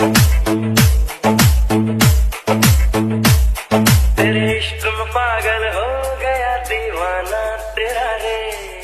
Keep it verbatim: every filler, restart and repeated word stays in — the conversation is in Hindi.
तेरे इश्क में पागल हो गया दीवाना तेरा रे।